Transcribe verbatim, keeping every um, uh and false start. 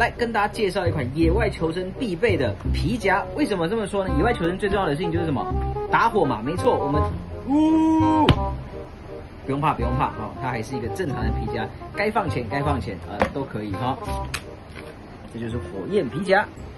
来跟大家介绍一款野外求生必备的皮夹。为什么这么说呢？野外求生最重要的事情就是什么？打火嘛，没错，我们呜。 不用怕，不用怕，哦，它还是一个正常的皮夹，该放钱该放钱，呃，都可以哈、哦。这就是火焰皮夹。